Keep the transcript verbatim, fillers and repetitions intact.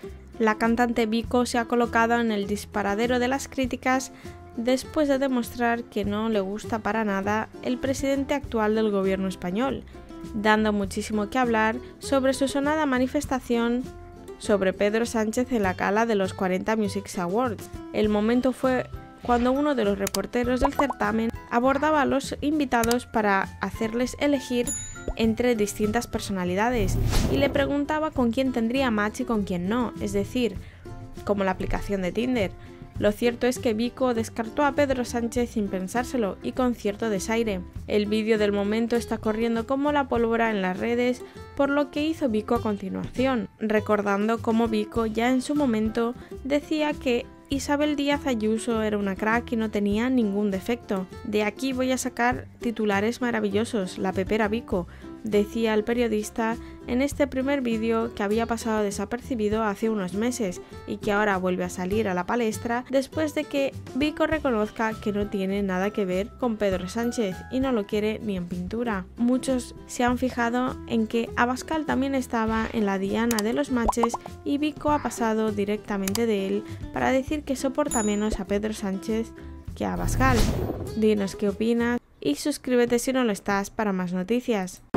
La cantante Vico se ha colocado en el disparadero de las críticas después de demostrar que no le gusta para nada el presidente actual del gobierno español, dando muchísimo que hablar sobre su sonada manifestación sobre Pedro Sánchez en la gala de los cuarenta Music Awards. El momento fue cuando uno de los reporteros del certamen abordaba a los invitados para hacerles elegir entre distintas personalidades y le preguntaba con quién tendría match y con quién no, es decir, como la aplicación de Tinder. Lo cierto es que Vico descartó a Pedro Sánchez sin pensárselo y con cierto desaire. El vídeo del momento está corriendo como la pólvora en las redes, por lo que hizo Vico a continuación, recordando cómo Vico ya en su momento decía que Isabel Díaz Ayuso era una crack y no tenía ningún defecto. De aquí voy a sacar titulares maravillosos, la pepera Vico, decía el periodista en este primer vídeo que había pasado desapercibido hace unos meses y que ahora vuelve a salir a la palestra después de que Vico reconozca que no tiene nada que ver con Pedro Sánchez y no lo quiere ni en pintura. Muchos se han fijado en que Abascal también estaba en la diana de los matches y Vico ha pasado directamente de él para decir que soporta menos a Pedro Sánchez que a Abascal. Dinos qué opinas y suscríbete si no lo estás para más noticias.